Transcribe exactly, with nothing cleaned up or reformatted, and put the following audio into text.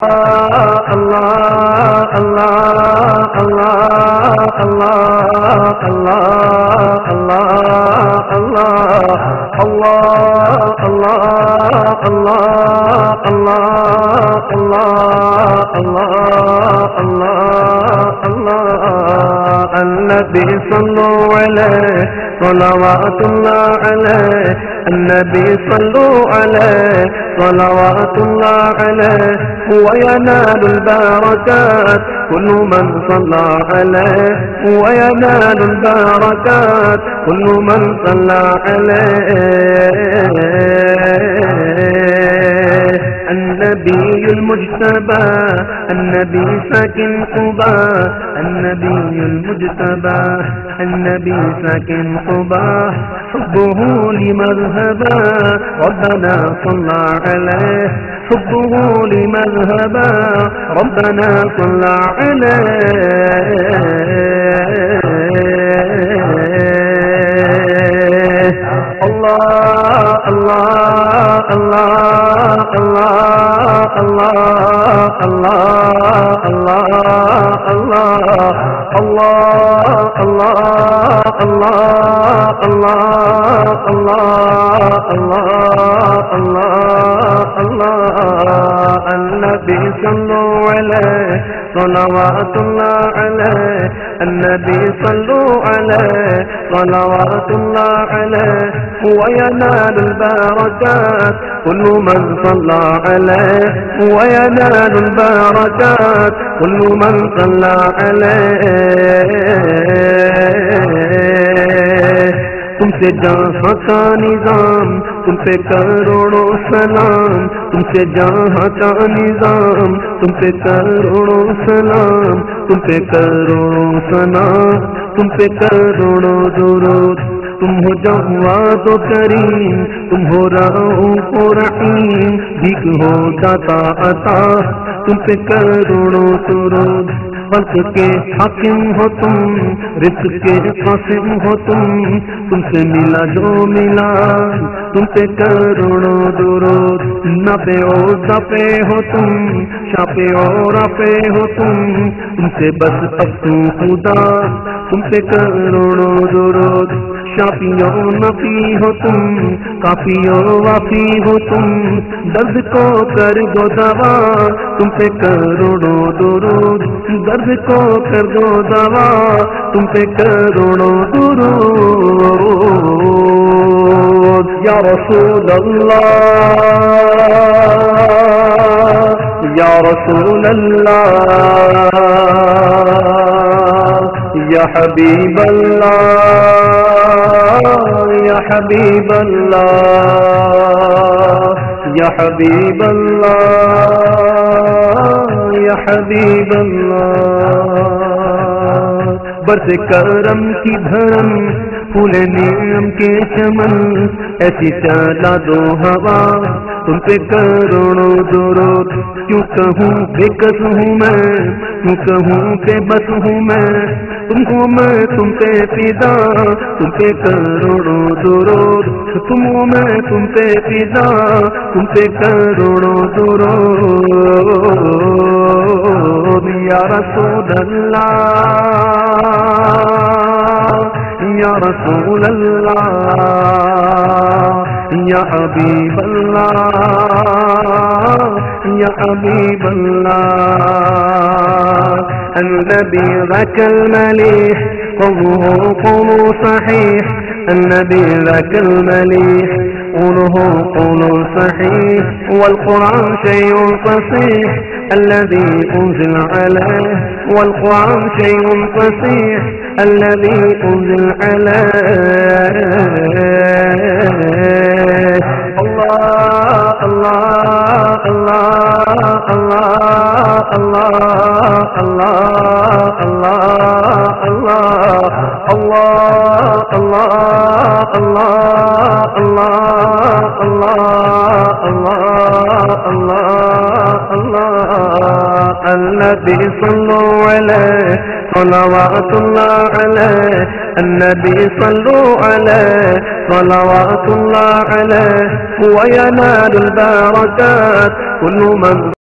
اللہ اللہ اللہ اللہ اللہ اللہ اللہ اللہ اللہ اللہ اللہ اللہ اللہ اللہ النبی صلو علیہ صلوات اللہ علیہ النبی صلو علیہ صلوات اللہ علیہ وينال البركات كل من صلى عليه وينال البركات كل من صلى عليه النبي المجتبى النبي ساكن قبا النبي المجتبى النبي ساكن قبا حبه لمذهبا ربنا صلى عليه حبه لمذهبا ربنا صلى عليه الله الله الله الله الله الله الله الله الله الله الله الله الله الله الله النبي صلوا عليه صلوات الله عليه النبي صلوا عليه صلوات الله عليه وينال البركات كل من صلى عليه وينال البركات كل من صلى عليه تم سے جہاں کا نظام تم پہ کروڑوں سلام تم سے جہاں کا نظام تم پہ کروڑوں سلام تم پہ کروڑوں سلام تم پہ کروڑوں درود تم ہو جواد و کریم تم ہو رؤوف و رحیم بھیک ہو داتا عطا تم پہ کروڑوں درود خلق کے حاکم ہو تم رزق کے قاسم ہو تم تم سے ملا جو ملا تم پہ کروڑوں درود نپے اور دپے ہو تم شاپے اور آپ ہو تم تم سے بس اب تو خدا تم پہ کروڑوں درود شافیوں نفی ہو تم کافیوں وافی ہو تم درد کو کر دو دوا تم پہ کروڑوں درود درد کو کر دو دوا تم پہ کروڑوں درود یا رسول اللہ یا رسول اللہ یا حبیب اللہ یا حبیب اللہ یا حبیب اللہ یا حبیب اللہ برس کرم کی دھرم پھول نعم کے چمن ایسی چلا دو ہوا تم پہ کروڑوں درود کیوں کہوں بے کس ہوں میں کیوں کہوں بے بس ہوں میں تم ہو میں تم پہ فدا تم پہ کروڑوں درود تم ہو میں تم پہ فدا تم پہ کروڑوں درود یا رسول اللہ یا رسول اللہ یا حبیب اللہ یا حبیب اللہ النبی ذاک الملیح قوله قول صحیح النبی ذاک الملیح قوله قول صحيح والقرآن شيء فصيح الذي أنزل عليه والقرآن شيء فصيح الذي أنزل عليه الله الله الله الله الله الله الله الله الله الله الله الله الله الله الله الله النبي صلوا عليه صلوات الله عليه النبي صلوا عليه صلوات الله عليه وينال البركات كل من